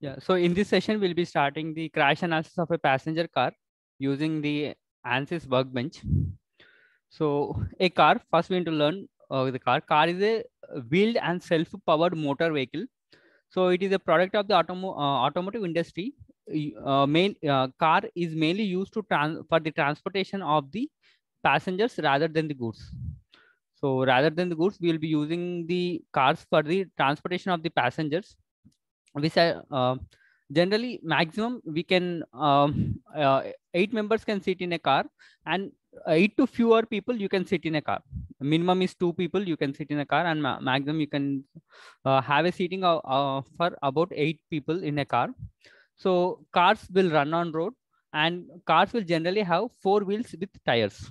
Yeah, so in this session, we'll be starting the crash analysis of a passenger car using the ANSYS workbench. So a car, first we need to learn the car. Car is a wheeled and self-powered motor vehicle. So it is a product of the automotive industry. Car is mainly used to for the transportation of the passengers rather than the goods. So rather than the goods, we will be using the cars for the transportation of the passengers, which are generally maximum we can 8 members can sit in a car, and 8 to fewer people you can sit in a car. Minimum is 2 people you can sit in a car, and maximum you can have a seating for about 8 people in a car. So cars will run on road, and cars will generally have 4 wheels with tires.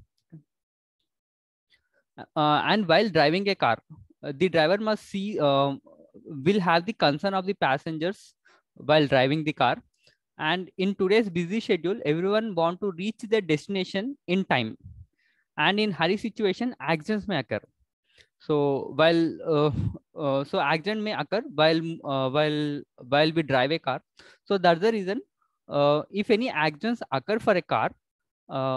And while driving a car, the driver must see will have the concern of the passengers while driving the car. And in today's busy schedule, everyone want to reach their destination in time, and in hurry situation accidents may occur. So so accident may occur while we drive a car. So that's the reason, if any accidents occur for a car, uh,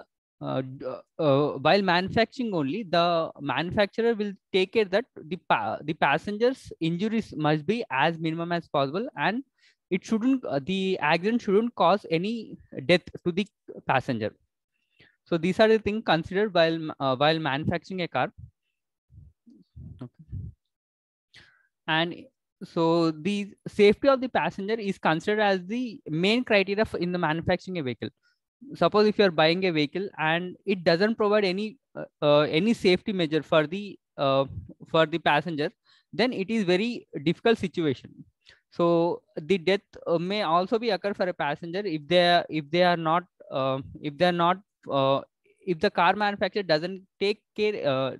while manufacturing only, the manufacturer will take care that the passengers injuries must be as minimum as possible, and it shouldn't the accident shouldn't cause any death to the passenger. So these are the things considered while manufacturing a car. Okay. And so the safety of the passenger is considered as the main criteria in the manufacturing a vehicle. Suppose if you are buying a vehicle and it doesn't provide any safety measure for the passenger, then it is very difficult situation. So the death may also be occur for a passenger if they are not uh, if the car manufacturer doesn't take care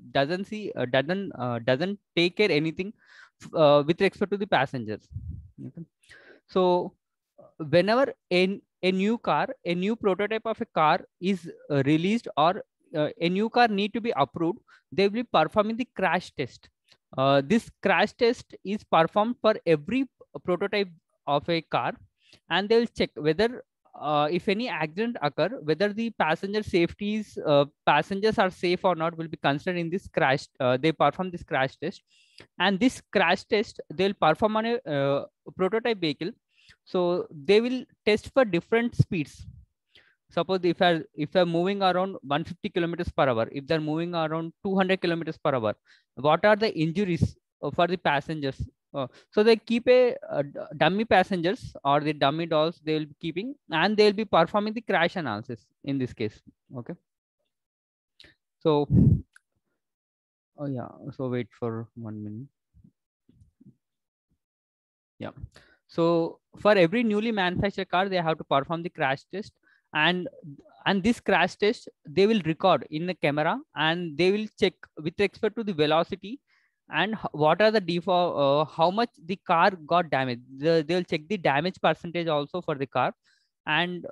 doesn't take care anything with respect to the passengers. Okay. So whenever a new car, a new prototype of a car is released, or a new car need to be approved, they will be performing the crash test. This crash test is performed for every prototype of a car, and they will check whether if any accident occur, whether the passengers are safe or not will be considered in this crash. They perform this crash test, and this crash test they'll perform on a prototype vehicle. So they will test for different speeds. Suppose if you're moving around 150 kilometers per hour, if they're moving around 200 kilometers per hour, what are the injuries for the passengers? So they keep a dummy passengers or the dummy dolls they will be keeping, and they'll be performing the crash analysis in this case. Okay. So, oh yeah. So wait for 1 minute. Yeah. So for every newly manufactured car, they have to perform the crash test, and this crash test they will record in the camera, and they will check with respect to the velocity and what are the how much the car got damaged. They will check the damage percentage also for the car, and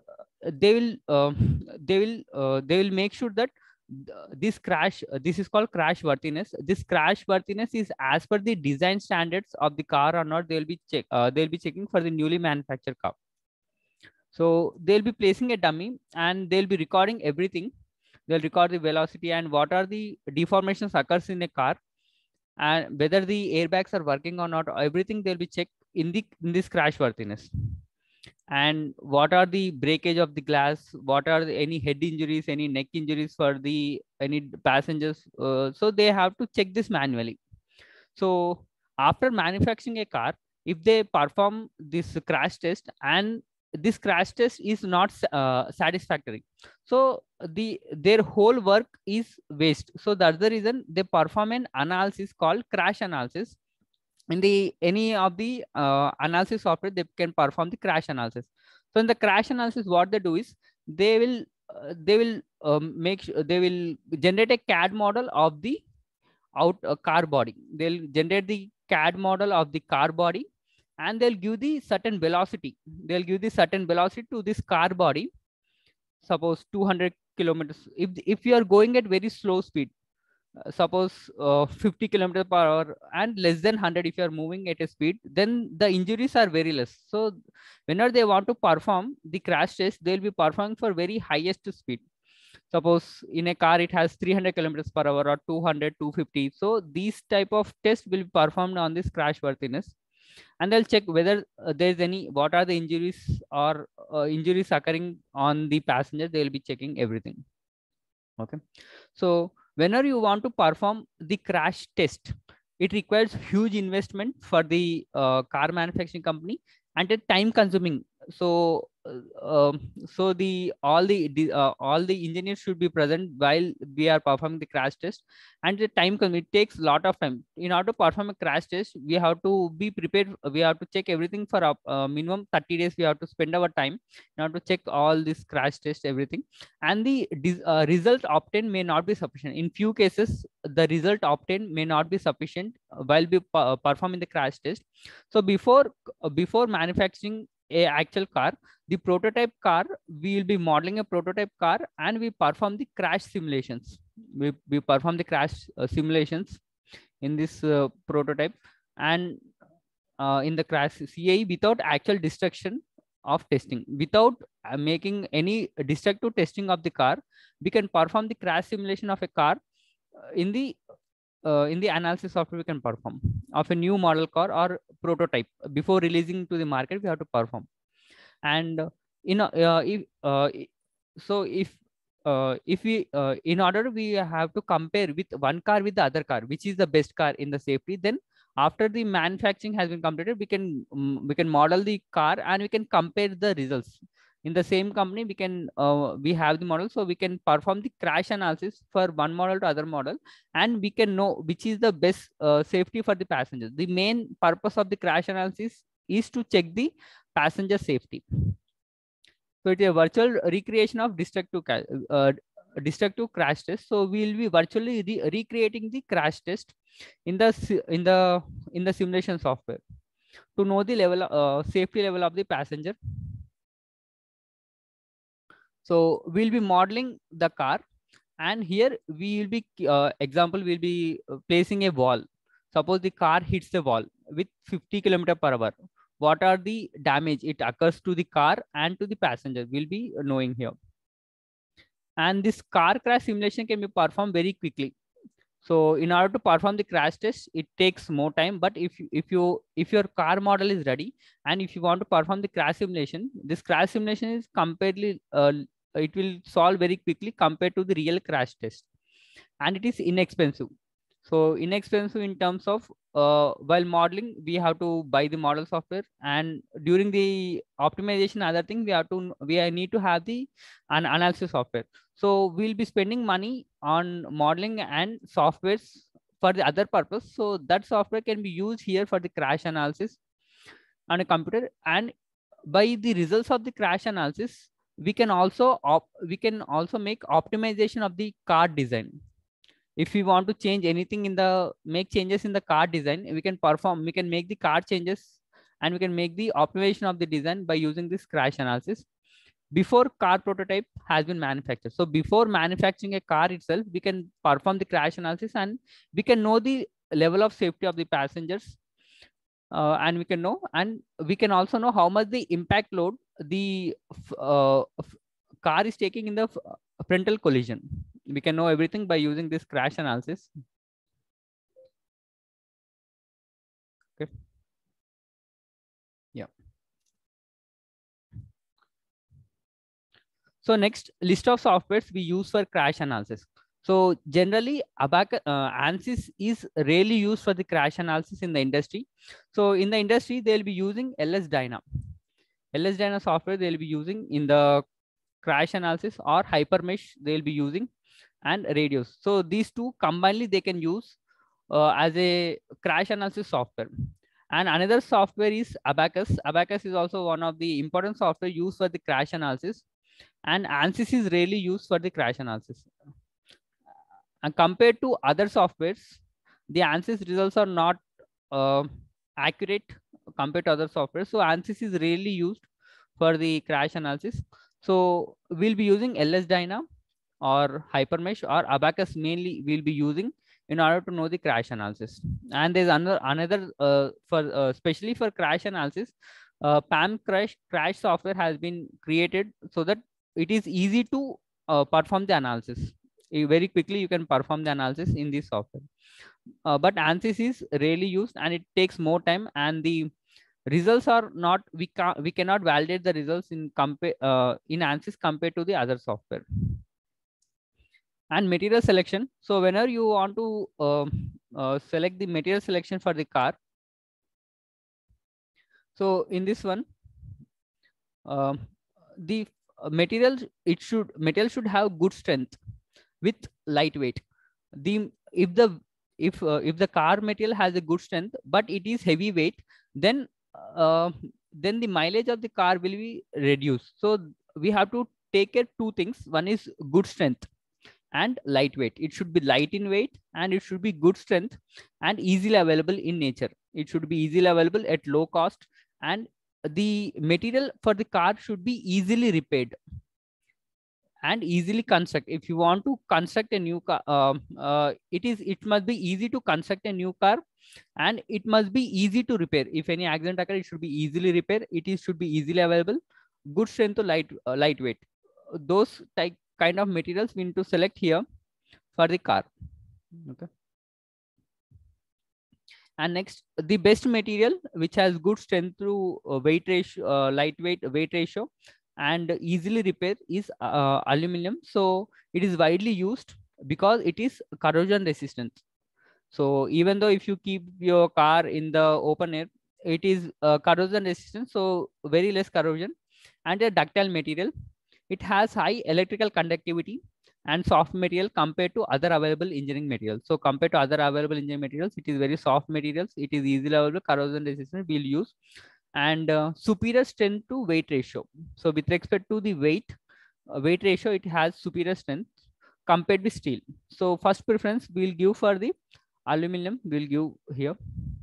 they will make sure that this is called crash worthiness. This crash worthiness is as per the design standards of the car or not. They'll be checking for the newly manufactured car. So they'll be placing a dummy, and they'll be recording everything. They'll record the velocity and what are the deformations occurs in a car, and whether the airbags are working or not. Everything they'll be checked in this crash worthiness. And what are the breakage of the glass, what are any head injuries, any neck injuries for the any passengers. So they have to check this manually. So after manufacturing a car, if they perform this crash test and this crash test is not satisfactory, so their whole work is waste. So that's the reason they perform an analysis called crash analysis. In the any of the analysis software, they can perform the crash analysis. So in the crash analysis, what they do is they will they will generate a CAD model of the car body. They'll generate the CAD model of the car body, and they'll give the certain velocity. They'll give the certain velocity to this car body. Suppose 200 kilometers. If you are going at very slow speed, suppose 50 kilometers per hour and less than 100 if you are moving at a speed, then the injuries are very less. So whenever they want to perform the crash test, they'll be performing for very highest speed. Suppose in a car it has 300 kilometers per hour or 200, 250. So these type of tests will be performed on this crash worthiness, and they'll check whether there's any, what are the injuries or injuries occurring on the passenger. They'll be checking everything. Okay. So whenever you want to perform the crash test, it requires huge investment for the car manufacturing company and a time consuming. So so the all the engineers should be present while we are performing the crash test, and the time it takes a lot of time. In order to perform a crash test, we have to be prepared. We have to check everything for minimum 30 days. We have to spend our time in order to check all this crash test, everything, and the result obtained may not be sufficient. In few cases, the result obtained may not be sufficient while we performing the crash test. So before manufacturing a actual car, the prototype car, we will be modeling a prototype car and we perform the crash simulations. We perform the crash simulations in this prototype, and in the crash CAE without actual destruction of testing. Without making any destructive testing of the car, we can perform the crash simulation of a car in the analysis software. We can perform of a new model car or prototype before releasing to the market. We have to perform, and if we in order we have to compare with one car with the other car, which is the best car in the safety. Then after the manufacturing has been completed, we can model the car and we can compare the results in the same company. We have the model, so we can perform the crash analysis for one model to other model, and we can know which is the best safety for the passengers. The main purpose of the crash analysis is to check the passenger safety. So it is a virtual recreation of destructive crash test. So we will be virtually recreating the crash test in the simulation software to know the level safety level of the passenger. So we'll be modeling the car, and here we will be example, we'll be placing a wall. Suppose the car hits the wall with 50 kilometers per hour. What are the damage it occurs to the car and to the passenger? We'll be knowing here. And this car crash simulation can be performed very quickly. So in order to perform the crash test, it takes more time. But if your car model is ready, and if you want to perform the crash simulation, this crash simulation is completely it will solve very quickly compared to the real crash test, and it is inexpensive. So inexpensive in terms of while modeling, we have to buy the model software, and during the optimization, other thing, we need to have the analysis software. So we'll be spending money on modeling and softwares for the other purpose. So that software can be used here for the crash analysis on a computer, and by the results of the crash analysis, we can also make optimization of the car design. If we want to change anything make changes in the car design, we can make the car changes, and we can make the optimization of the design by using this crash analysis before car prototype has been manufactured. So before manufacturing a car itself, we can perform the crash analysis, and we can know the level of safety of the passengers, and we can also know how much the impact load the car is taking in the frontal collision. We can know everything by using this crash analysis. Okay. Yeah. So next, list of softwares we use for crash analysis. So generally, ANSYS is rarely used for the crash analysis in the industry. So in the industry, they'll be using LS-DYNA. LS-DYNA software they'll be using in the crash analysis, or Hypermesh they'll be using, and Radius. So these two combinedly they can use as a crash analysis software. And another software is Abaqus. Abaqus is also one of the important software used for the crash analysis, and ANSYS is rarely used for the crash analysis. And compared to other softwares, the ANSYS results are not accurate compared to other software. So ANSYS is rarely used for the crash analysis. So we'll be using LS-DYNA or Hypermesh or Abaqus mainly we'll be using in order to know the crash analysis. And there's another for especially for crash analysis, PAM crash software has been created so that it is easy to perform the analysis. Very quickly you can perform the analysis in this software. But ANSYS is rarely used and it takes more time, and the results are not, we cannot validate the results in ANSYS compared to the other software. And material selection. So whenever you want to select the material selection for the car, so in this one, the material should have good strength with lightweight. If the car material has a good strength but it is heavyweight, then the mileage of the car will be reduced. So we have to take care two things. One is good strength and lightweight. It should be light in weight and it should be good strength and easily available in nature. It should be easily available at low cost, and the material for the car should be easily repaired and easily construct. If you want to construct a new car, it must be easy to construct a new car, and it must be easy to repair. If any accident occurs, it should be easily repaired. Should be easily available, good strength to lightweight. Those kind of materials we need to select here for the car. Okay. And next, the best material which has good strength to weight ratio, lightweight weight ratio, and easily repair is aluminum. So it is widely used because it is corrosion resistant. So even though if you keep your car in the open air, it is corrosion resistant, so very less corrosion, and a ductile material. It has high electrical conductivity and soft material compared to other available engineering materials. So compared to other available engineering materials, it is very soft materials. It is easily available, corrosion resistant, we'll use, and superior strength to weight ratio. So with respect to the weight ratio, it has superior strength compared with steel. So first preference we'll give for the aluminum, we'll give here.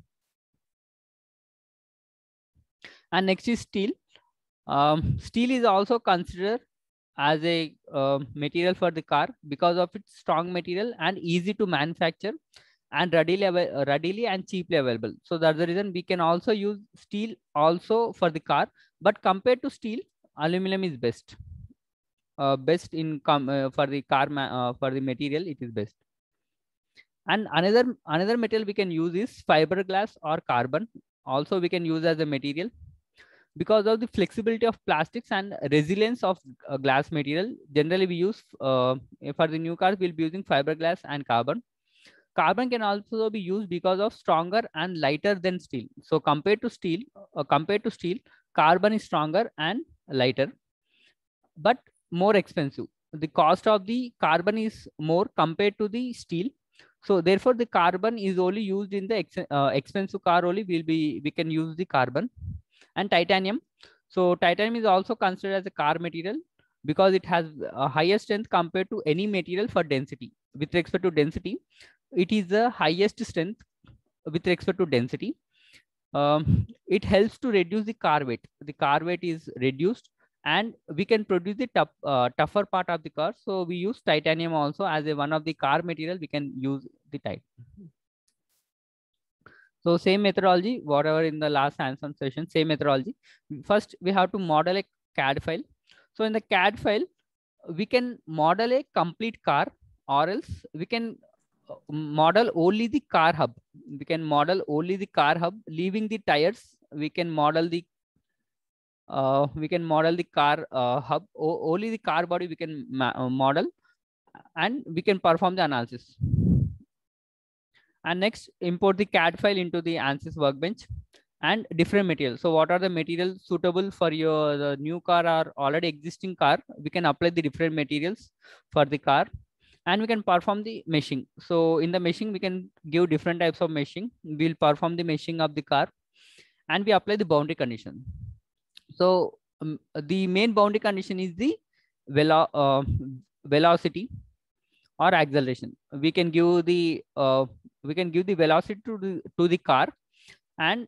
And next is steel. Steel is also considered as a material for the car because of its strong material and easy to manufacture and readily and cheaply available. So that's the reason we can also use steel also for the car, but compared to steel, aluminum is best. Best in for the car for the material, it is best. And another material we can use is fiberglass or carbon. Also we can use as a material. Because of the flexibility of plastics and resilience of glass material, generally we use for the new cars, we'll be using fiberglass and carbon. Carbon can also be used because of stronger and lighter than steel. So compared to steel, carbon is stronger and lighter, but more expensive. The cost of the carbon is more compared to the steel. So therefore, the carbon is only used in the expensive car only. We can use the carbon. And titanium. So titanium is also considered as a car material because it has a higher strength compared to any material for density. With respect to density, it is the highest strength with respect to density. It helps to reduce the car weight. The car weight is reduced and we can produce the tougher part of the car. So we use titanium also as one of the car material. We can use the titanium. So same methodology, whatever in the last hands-on session, same methodology. First, we have to model a CAD file. So in the CAD file, we can model a complete car, or else we can model only the car hub. We can model only the car hub, leaving the tires. We can model the car hub. Only the car body we can model, and we can perform the analysis. And next, import the CAD file into the ANSYS workbench and different materials. So what are the materials suitable for your new car or already existing car? We can apply the different materials for the car, and we can perform the meshing. So in the meshing, we can give different types of meshing. We'll perform the meshing of the car, and we apply the boundary condition. So the main boundary condition is the velocity or acceleration. We can give the velocity to the car, and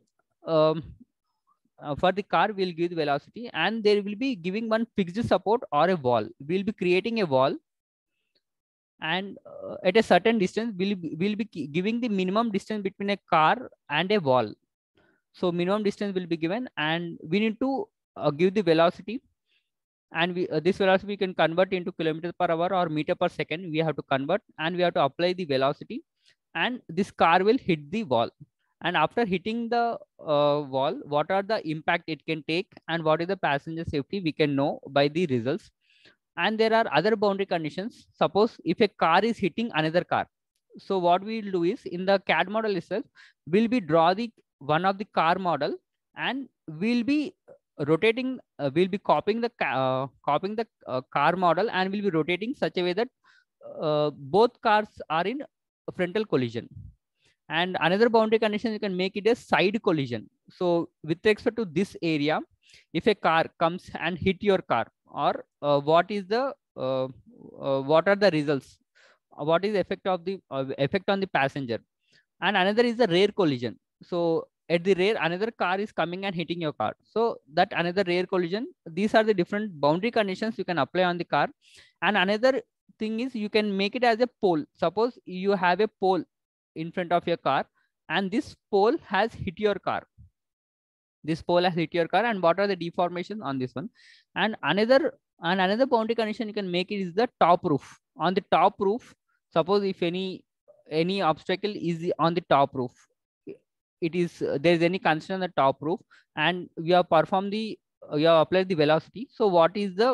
for the car we'll give the velocity, and there will be giving one fixed support or a wall. We'll be creating a wall, and at a certain distance will be giving the minimum distance between a car and a wall. So minimum distance will be given, and we need to give the velocity, and this velocity we can convert into kilometers per hour or meter per second. We have to convert, and we have to apply the velocity, and this car will hit the wall. And after hitting the wall, what are the impact it can take and what is the passenger safety, we can know by the results. And there are other boundary conditions. Suppose if a car is hitting another car, so what we'll do is, in the CAD model itself, we'll be draw the one of the car model, and we'll be rotating, we'll be copying the car model, and we'll be rotating such a way that both cars are in frontal collision. And another boundary condition, you can make it a side collision. So with respect to this area, if a car comes and hit your car, or what are the results, what is the effect of the effect on the passenger. And another is the rear collision. So at the rear, another car is coming and hitting your car, so that another rear collision. These are the different boundary conditions you can apply on the car. And another thing is, you can make it as a pole. Suppose you have a pole in front of your car, and this pole has hit your car. This pole has hit your car, and what are the deformations on this one. And another boundary condition you can make it is the top roof. On the top roof, suppose if any obstacle is on the top roof, it is there is any constraint on the top roof, and you have performed the you have applied the velocity. So what is the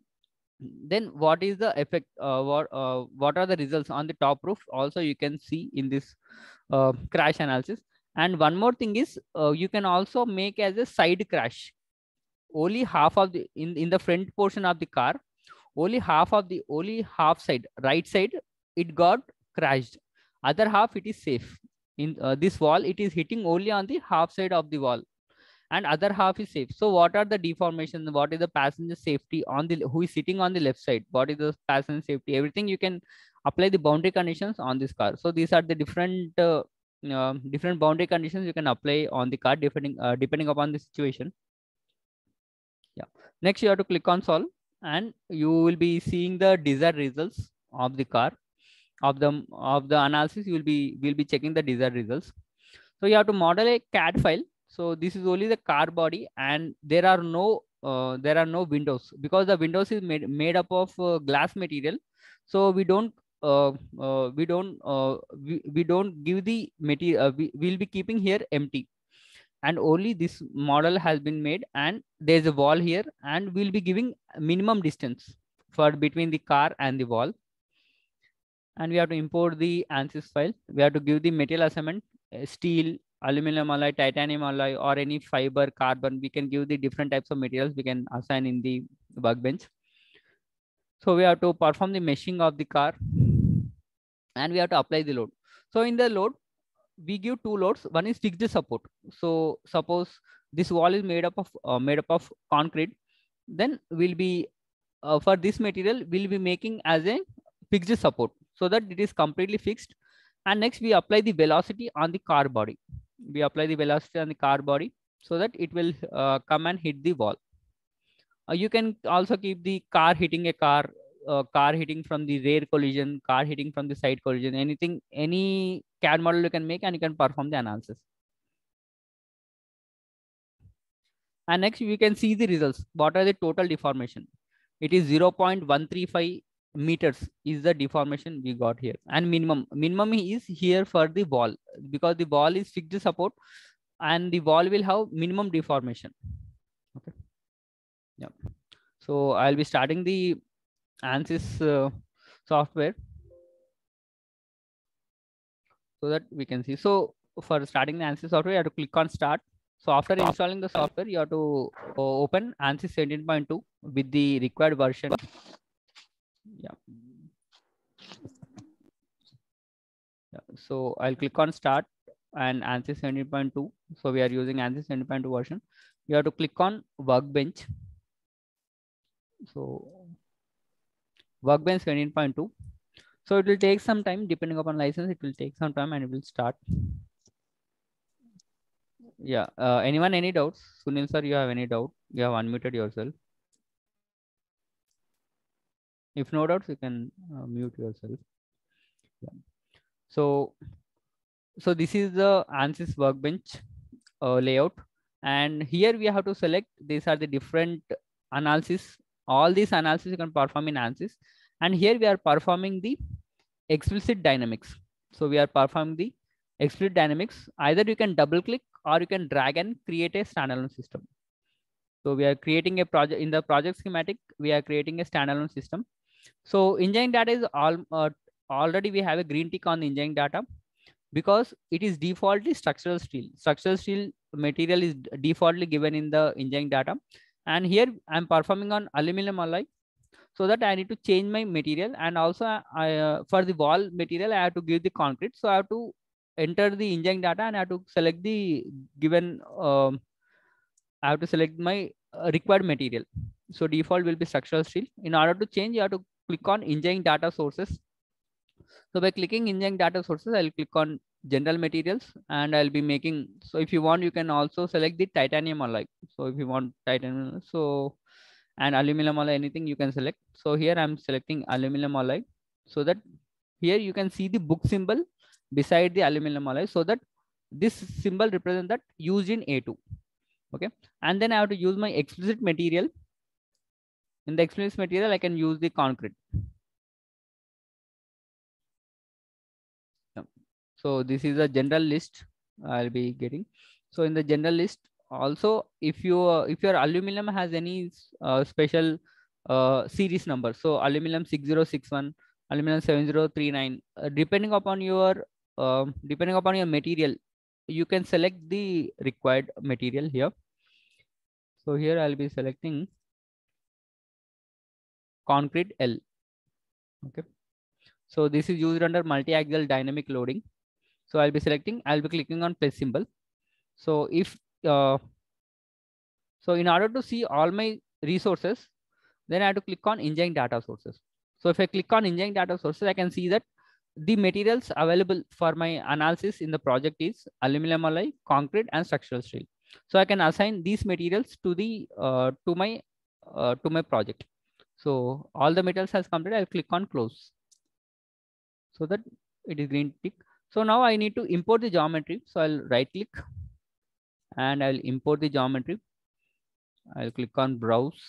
effect, what are the results on the top roof also you can see in this crash analysis. And one more thing is, you can also make as a side crash. Only half of the in the front portion of the car, only half side, right side, it got crashed. Other half it is safe. In this wall, it is hitting only on the half side of the wall, and other half is safe. So what are the deformations? What is the passenger safety on the who is sitting on the left side? What is the passenger safety? Everything you can apply the boundary conditions on this car. So these are the different different boundary conditions you can apply on the car, depending upon the situation. Yeah. Next, you have to click on solve, and you will be seeing the desired results of the car. Of the analysis, will be checking the desired results. So you have to model a CAD file. So this is only the car body, and there are no windows, because the windows is made up of glass material. So we don't give the material. We'll be keeping here empty, and only this model has been made, and there's a wall here, and we'll be giving minimum distance for between the car and the wall. And we have to import the ANSYS file. We have to give the material assignment, steel, aluminum alloy, titanium alloy, or any fiber, carbon. We can give the different types of materials we can assign in the workbench. So we have to perform the meshing of the car, and we have to apply the load. So in the load, we give two loads. One is fixed support. So suppose this wall is made up of concrete, then we'll be for this material we'll be making as a fixed support, so that it is completely fixed. And next, we apply the velocity on the car body. We apply the velocity on the car body, so that it will come and hit the wall. You can also keep the car hitting a car, car hitting from the rear collision, car hitting from the side collision, anything, any CAD model you can make, and you can perform the analysis. And next, we can see the results. What are the total deformation? It is 0.135 meters is the deformation we got here. And minimum is here for the wall, because the wall is fixed support, and the wall will have minimum deformation. Okay. Yeah. So I'll be starting the ANSYS software, so that we can see. So for starting the ANSYS software, you have to click on start. So after installing the software, you have to open ANSYS 17.2 with the required version. Yeah. So I'll click on start and ANSYS 17.2. So we are using ANSYS 17.2 version. You have to click on workbench. So workbench 17.2. So it will take some time, depending upon license, it will take some time, and it will start. Yeah. Anyone, any doubts? Sunil sir, you have any doubt? You have unmuted yourself. If no doubts, you can mute yourself. So so this is the ANSYS workbench layout, and here we have to select, these are the different analysis. All these analysis you can perform in ANSYS, and here we are performing the explicit dynamics. So we are performing the explicit dynamics. Either you can double click or you can drag and create a standalone system. So we are creating a project in the project schematic. We are creating a standalone system. So engineering data is already we have a green tick on the engineering data, because it is defaultly structural steel. Structural steel material is defaultly given in the engineering data. And here I'm performing on aluminum alloy, so that I need to change my material. And also for the wall material, I have to give the concrete. So I have to enter the engineering data and I have to select the given, I have to select my required material. So default will be structural steel. In order to change, you have to click on engineering data sources. So by clicking engineering data sources, I'll click on general materials and I'll be making, so if you want, you can also select the titanium alloy. So if you want titanium, so, and aluminum alloy, anything you can select. So here I'm selecting aluminum alloy, so that here you can see the book symbol beside the aluminum alloy, so that this symbol represents that used in A2. Okay. And then I have to use my explicit material. In the explicit material, I can use the concrete. So this is a general list I'll be getting. So in the general list, also if your aluminum has any special series number, so aluminum 6061, aluminum 7039, depending upon your material, you can select the required material here. So here I'll be selecting concrete L. Okay. So this is used under multi-axial dynamic loading. So I'll be clicking on plus symbol. So if so in order to see all my resources, then I have to click on engineering data sources. So if I click on engineering data sources, I can see that the materials available for my analysis in the project is aluminum alloy, concrete, and structural steel. So I can assign these materials to the to my project. So all the materials has completed. I'll click on close, so that it is green tick. So now I need to import the geometry. So I'll right click and I'll import the geometry. I'll click on browse.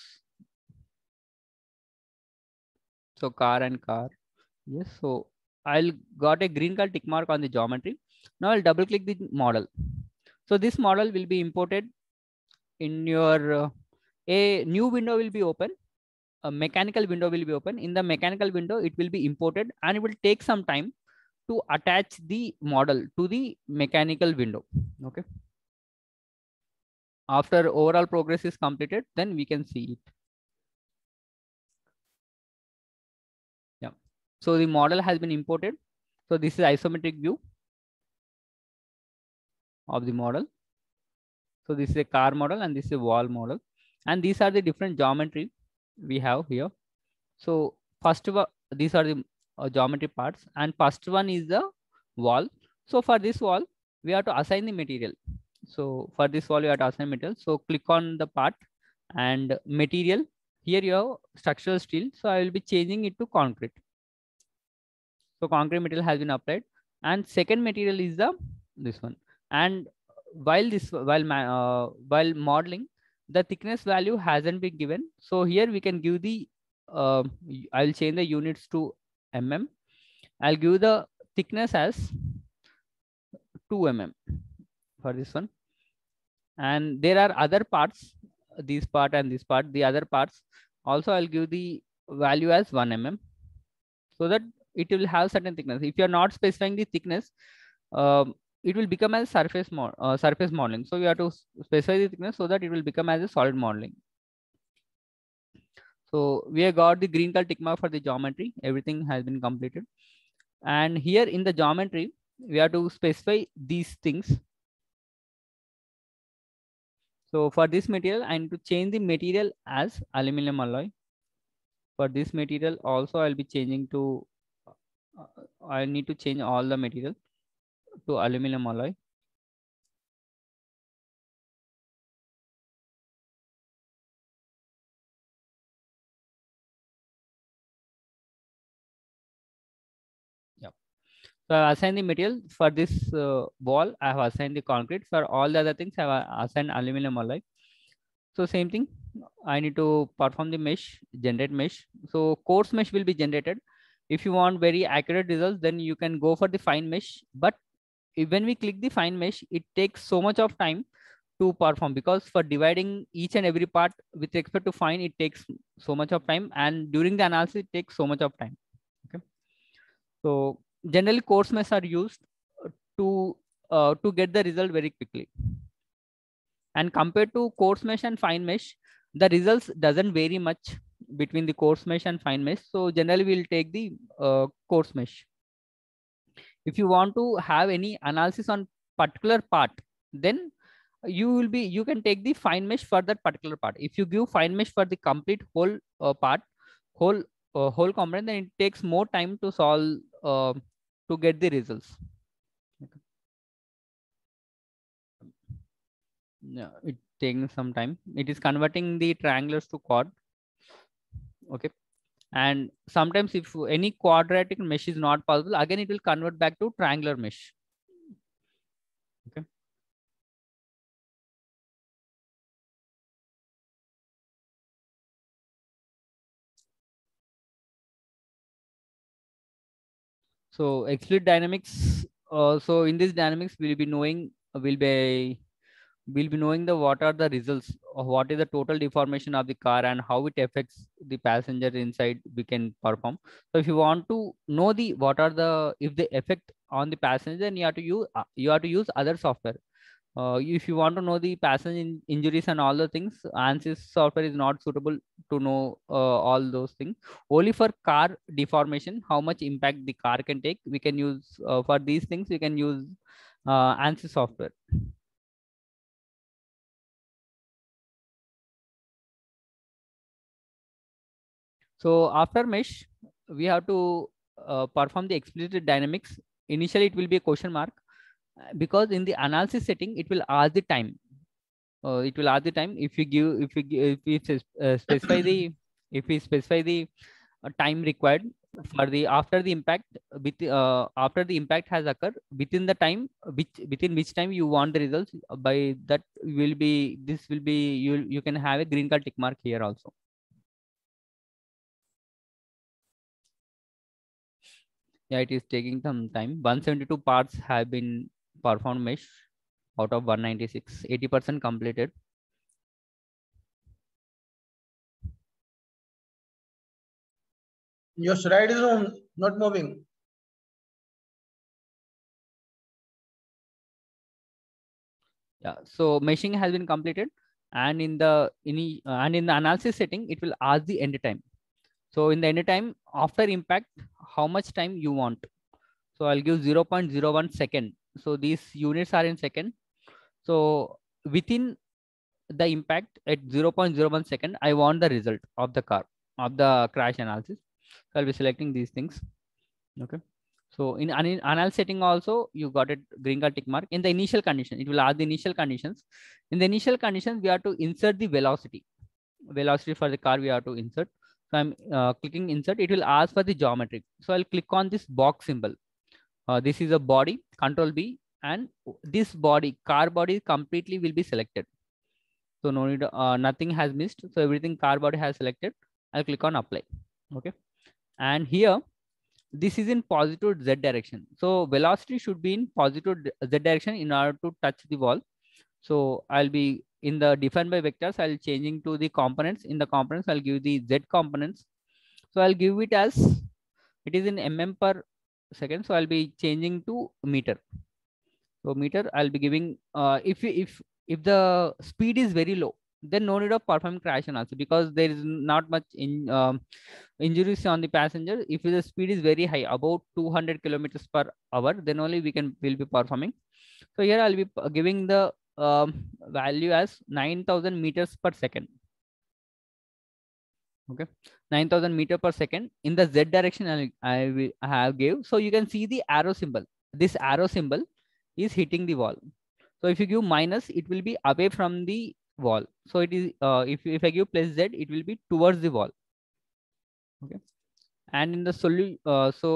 So car and car. Yes. So I'll got a green color tick mark on the geometry. Now I'll double click the model. So this model will be imported in your, a new window will be open. A mechanical window will be open. In the mechanical window, it will be imported and it will take some time to attach the model to the mechanical window. Okay. After overall progress is completed, then we can see it. Yeah. So the model has been imported. So this is isometric view of the model. So this is a car model and this is a wall model. And these are the different geometry we have here. So first of all, these are the geometry parts, and first one is the wall. So for this wall, we have to assign the material. So for this wall, you have to assign material. So click on the part and material. Here you have structural steel. So I will be changing it to concrete. So concrete material has been applied, and second material is the this one. And while modeling, the thickness value hasn't been given. So here we can give the I'll change the units to mm. I'll give the thickness as 2 mm for this one. And there are other parts, this part and this part, the other parts. Also, I'll give the value as 1 mm, so that it will have certain thickness. If you're not specifying the thickness, it will become as surface modeling. So you have to specify the thickness so that it will become as a solid modeling. So we have got the green color tick mark for the geometry. Everything has been completed. And here in the geometry, we have to specify these things. So for this material, I need to change the material as aluminum alloy. For this material also, I'll be changing to, I need to change all the material to aluminum alloy. Yeah. So I assigned the material for this wall. I have assigned the concrete. For all the other things, I have assigned aluminum alloy. So same thing, I need to perform the mesh, generate mesh. So coarse mesh will be generated. If you want very accurate results, then you can go for the fine mesh. But when we click the fine mesh, it takes so much of time to perform, because for dividing each and every part with respect to fine, it takes so much of time, and during the analysis, it takes so much of time. Okay. So generally coarse mesh are used to get the result very quickly. And compared to coarse mesh and fine mesh, the results doesn't vary much between the coarse mesh and fine mesh. So generally we'll take the coarse mesh. If you want to have any analysis on particular part, then you can take the fine mesh for that particular part. If you give fine mesh for the complete whole part, whole component, then it takes more time to solve to get the results. Okay. Yeah, it taking some time. It is converting the triangulars to quad. Okay. And sometimes if any quadratic mesh is not possible, again it will convert back to triangular mesh. Okay. So fluid dynamics. So in this dynamics, we'll be knowing the what are the results of what is the total deformation of the car and how it affects the passenger inside. We can perform. So if you want to know the what are the if the effect on the passenger, then you have to use other software. If you want to know the passenger injuries and all the things, ANSYS software is not suitable to know all those things. Only for car deformation, how much impact the car can take, we can use for these things. We can use ANSYS software. So after mesh, we have to perform the explicit dynamics. Initially, it will be a question mark because in the analysis setting, it will ask the time. It will ask the time. If we specify the time required for the after the impact after the impact has occurred, within the time within which time you want the results, by that will be you can have a green card tick mark here also. Yeah, it is taking some time. 172 parts have been performed mesh out of 196, 80% completed. Your slide is on, not moving. Yeah, so meshing has been completed, and in the analysis setting, it will ask the end time. So in the end time after impact, how much time you want? So I'll give 0.01 second. So these units are in second. So within the impact at 0.01 second, I want the result of the car of the crash analysis. So I'll be selecting these things. Okay. So in analysis setting also, you got a green card tick mark. In the initial condition, it will ask the initial conditions. In the initial conditions, we have to insert the velocity. Velocity for the car we have to insert. So I'm clicking insert. It will ask for the geometry. So I'll click on this box symbol. This is a body, Control B, and this body, car body completely will be selected. So no need, nothing has missed. So everything car body has selected. I'll click on apply. Okay. And here, this is in positive Z direction. So velocity should be in positive Z direction in order to touch the wall. So I'll be in the defined by vectors, I'll changing to the components. In the components, I'll give the Z components. So I'll give it as, it is in mm per second. So I'll be changing to meter. So meter, I'll be giving, if the speed is very low, then no need of performing crash analysis, because there is not much injuries on the passenger. If the speed is very high, about 200 kilometers per hour, then only will be performing. So here I'll be giving the value as 9,000 meters per second. Okay, 9,000 meter per second in the Z direction I have gave. So you can see the arrow symbol. This arrow symbol is hitting the wall. So if you give minus, it will be away from the wall. So it is if I give plus Z, it will be towards the wall. Okay, and in the solution, so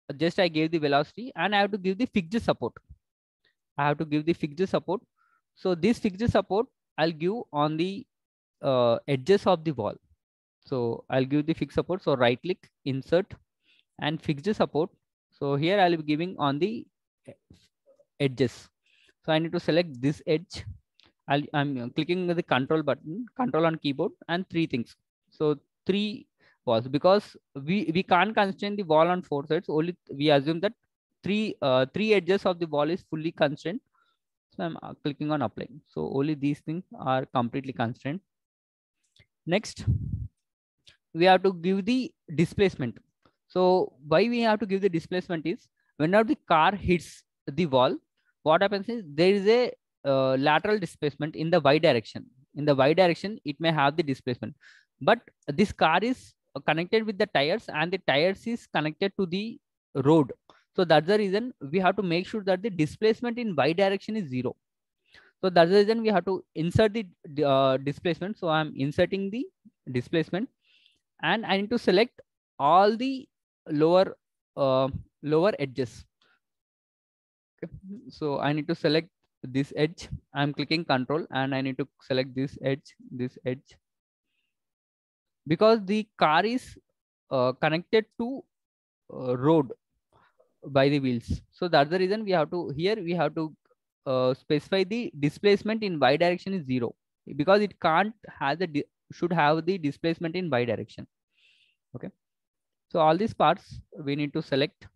just I gave the velocity, and I have to give the fixed support. I have to give the fixed support. So this fixed support I'll give on the edges of the wall. So I'll give the fixed support. So right click, insert, and fixed support. So here I'll be giving on the edges. So I need to select this edge. I'm clicking the control button, control on keyboard, and three things. So three walls, because we can't constrain the wall on four sides. Only we assume that three edges of the wall is fully constrained. So I'm clicking on apply. So only these things are completely constrained. Next, we have to give the displacement. So why we have to give the displacement is, whenever the car hits the wall, what happens is there is a lateral displacement in the y direction. In the y direction, it may have the displacement, but this car is connected with the tires, and the tires is connected to the road. So that's the reason we have to make sure that the displacement in y direction is 0. So that's the reason we have to insert the displacement. So I'm inserting the displacement, and I need to select all the lower edges. Okay. So I need to select this edge. I'm clicking control, and I need to select this edge, because the car is connected to road by the wheels. So that's the reason we have to, here we have to specify the displacement in y direction is 0, because it can't have the should have the displacement in y direction. Okay. So all these parts we need to select.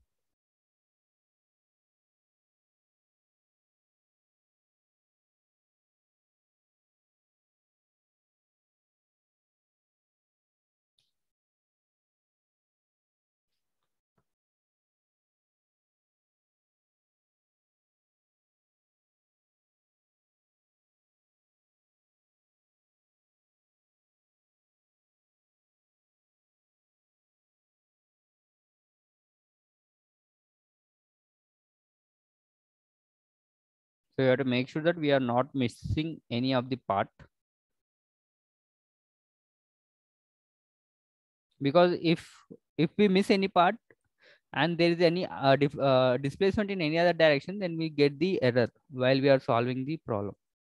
So you have to make sure that we are not missing any of the part, because if we miss any part and there is any displacement in any other direction, then we get the error while we are solving the problem.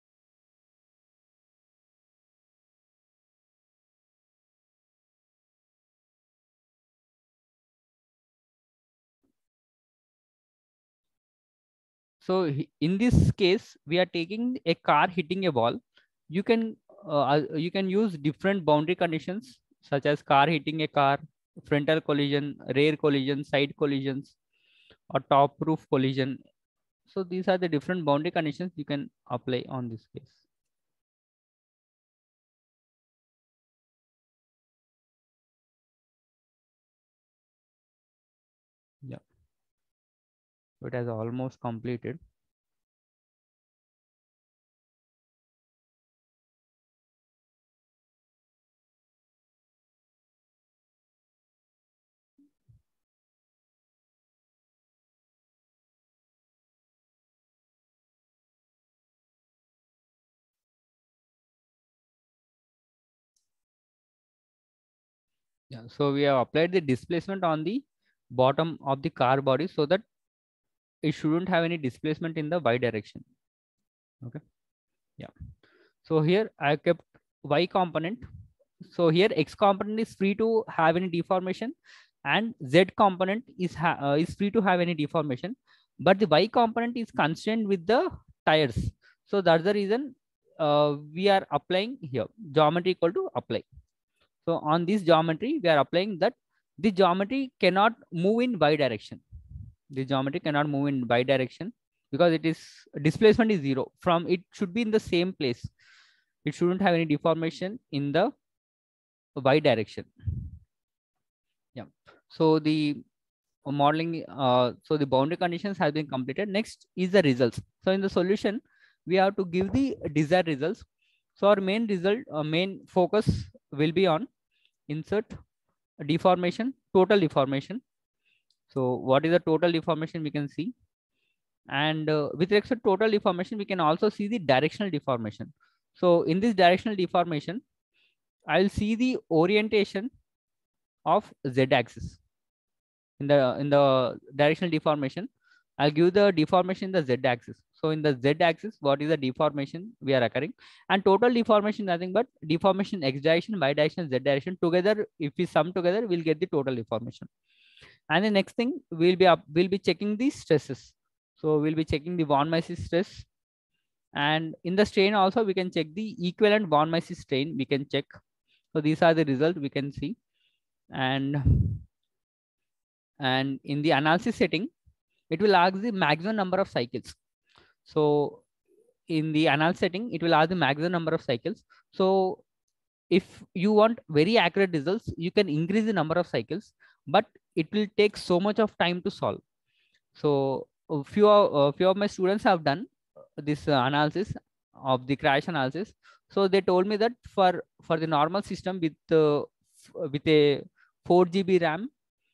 So in this case, we are taking a car hitting a wall. You can use different boundary conditions, such as car hitting a car, frontal collision, rear collision, side collisions, or top roof collision. So these are the different boundary conditions you can apply on this case. Yeah, so it has almost completed. Yeah, so we have applied the displacement on the bottom of the car body, so that it shouldn't have any displacement in the y direction. Okay. Yeah. So here I kept y component. So here x component is free to have any deformation, and z component is free to have any deformation, but the y component is constrained with the tires. So that's the reason we are applying here geometry equal to apply. So on this geometry, we are applying that the geometry cannot move in y direction. The geometry cannot move in y direction, because it is displacement is 0. From it should be in the same place. It shouldn't have any deformation in the y direction. Yeah. So the modeling, so the boundary conditions have been completed. Next is the results. So in the solution, we have to give the desired results. So our main result, main focus will be on insert deformation, total deformation. So what is the total deformation we can see, and with respect to total deformation, we can also see the directional deformation. So in this directional deformation, I'll see the orientation of z axis. in the directional deformation, I'll give the deformation in the z axis. So in the z axis, what is the deformation we are occurring, and total deformation nothing but deformation x direction, y direction, z direction together. If we sum together, we'll get the total deformation. And the next thing we'll be checking the stresses. So we'll be checking the von Mises stress, and in the strain also we can check the equivalent von Mises strain. We can check. So these are the results we can see, and in the analysis setting, it will ask the maximum number of cycles. So in the analysis setting, it will ask the maximum number of cycles. So if you want very accurate results, you can increase the number of cycles, but it will take so much of time to solve. So a few of my students have done this analysis of the crash analysis. So they told me that for the normal system with a 4 GB RAM,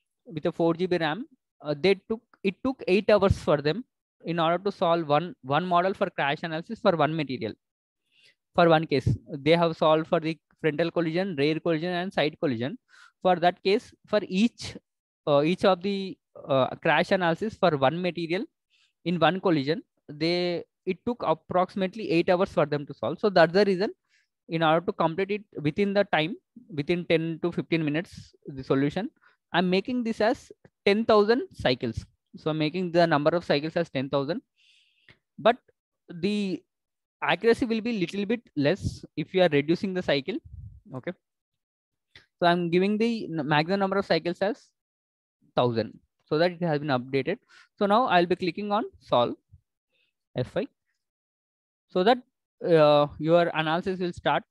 it took 8 hours for them in order to solve one model for crash analysis for one material. For one case, they have solved for the frontal collision, rear collision, and side collision. For that case, for each of the crash analysis for one material in one collision, it took approximately 8 hours for them to solve. So that's the reason, in order to complete it within the time, within 10 to 15 minutes, the solution, I'm making this as 10,000 cycles. So I'm making the number of cycles as 10,000, but the accuracy will be little bit less if you are reducing the cycle. Okay. So I'm giving the maximum number of cycles as 1,000, so that it has been updated. So now I'll be clicking on solve F5, so that your analysis will start.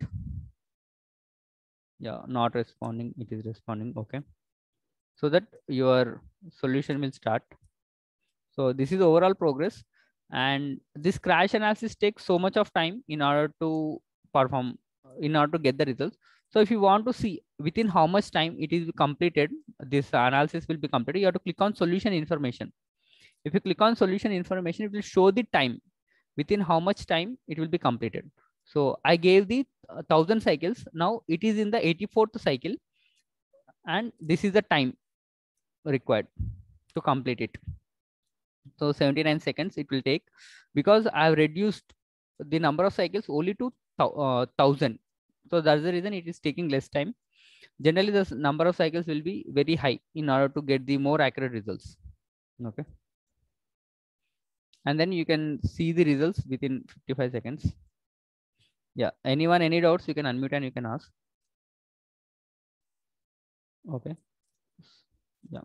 Yeah, not responding. It is responding. Okay. So that your solution will start. So this is overall progress, and this crash analysis takes so much of time in order to perform, in order to get the results. So if you want to see within how much time it is completed, this analysis will be completed, you have to click on solution information. If you click on solution information, it will show the time, within how much time it will be completed. So I gave the 1,000 cycles. Now it is in the 84th cycle, and this is the time required to complete it. So 79 seconds it will take, because I have reduced the number of cycles only to 1,000. So that's the reason it is taking less time. Generally, the number of cycles will be very high in order to get the more accurate results. Okay. And then you can see the results within 55 seconds. Yeah. Anyone, any doubts, you can unmute and you can ask. Okay. Yeah.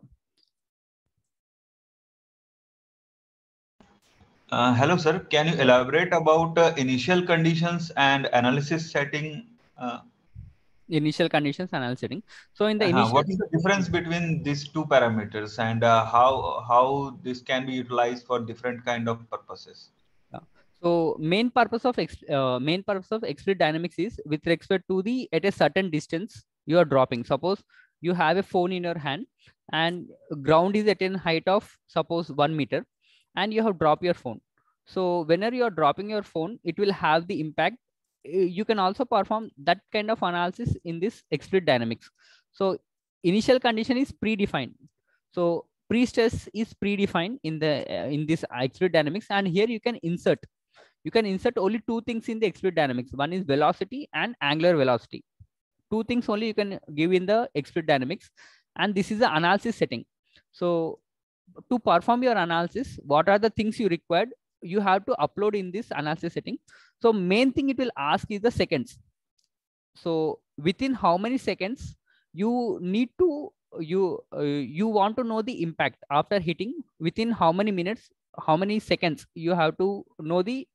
Hello, sir. Can you elaborate about initial conditions and analysis setting? Initial conditions analysis setting. So in the initial, what is the difference between these two parameters, and how this can be utilized for different kind of purposes? So main purpose of explicit dynamics is with respect to the at a certain distance you are dropping. Suppose you have a phone in your hand and ground is at a height of suppose 1 meter, and you have dropped your phone. So whenever you are dropping your phone, it will have the impact. You can also perform that kind of analysis in this explicit dynamics. So initial condition is predefined. So pre-stress is predefined in this explicit dynamics, and here you can insert only two things in the explicit dynamics. One is velocity and angular velocity. Two things only you can give in the explicit dynamics, and this is the analysis setting. So to perform your analysis, what are the things you required? You have to upload in this analysis setting. So main thing it will ask is the seconds. So within how many seconds you need to you want to know the impact after hitting, within how many minutes, how many seconds you have to know the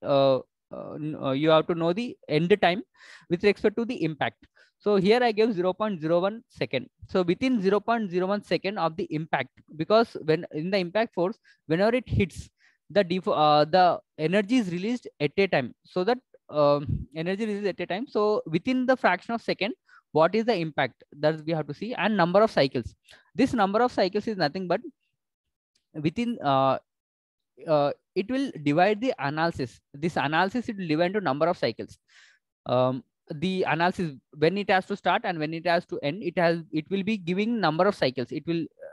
end time with respect to the impact. So here I gave 0.01 second. So within 0.01 second of the impact, because when in the impact force, whenever it hits, the energy is released at a time. So that energy released at a time. So within the fraction of second, what is the impact that we have to see, and number of cycles. This number of cycles is nothing but within it will divide the analysis. This analysis it will divide into number of cycles. The analysis, when it has to start and when it has to end, it will be giving number of cycles. It will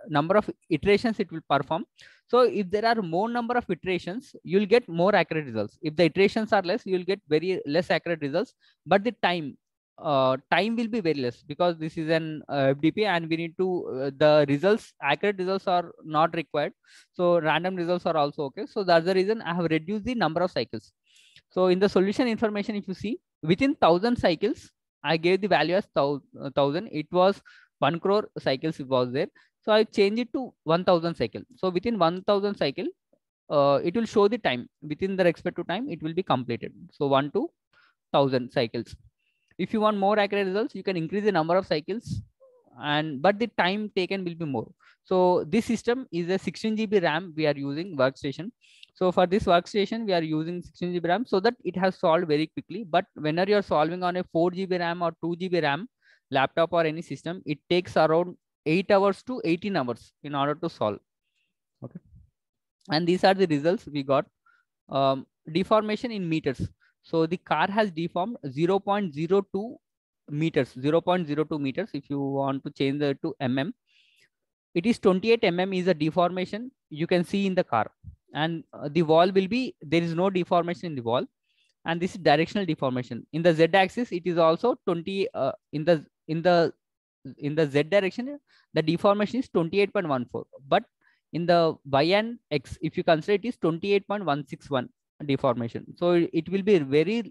number of iterations it will perform. So if there are more number of iterations, you'll get more accurate results. If the iterations are less, you'll get very less accurate results, but the time will be very less, because this is an FDP, and we need to the results, accurate results are not required, so random results are also okay. So that's the reason I have reduced the number of cycles. So in the solution information, if you see, within 1000 cycles, I gave the value as 1000. It was 1 crore cycles it was there, so I changed it to 1000 cycle. So within 1000 cycle, it will show the time within the expected time it will be completed. So 1 to 1000 cycles. If you want more accurate results, you can increase the number of cycles, but the time taken will be more. So this system is a 16 GB RAM we are using workstation. So for this workstation, we are using 16 GB RAM so that it has solved very quickly. But whenever you are solving on a 4 GB RAM or 2 GB RAM laptop or any system, it takes around 8 hours to 18 hours in order to solve. Okay. And these are the results we got. Deformation in meters. So the car has deformed 0.02 meters, 0.02 meters. If you want to change that to mm, it is 28 mm is a deformation you can see in the car. And the wall will be, there is no deformation in the wall. And this is directional deformation. In the Z axis, it is also 20, in the Z direction, the deformation is 28.14. But in the Y and X, if you consider, it is 28.161 deformation. So it will be very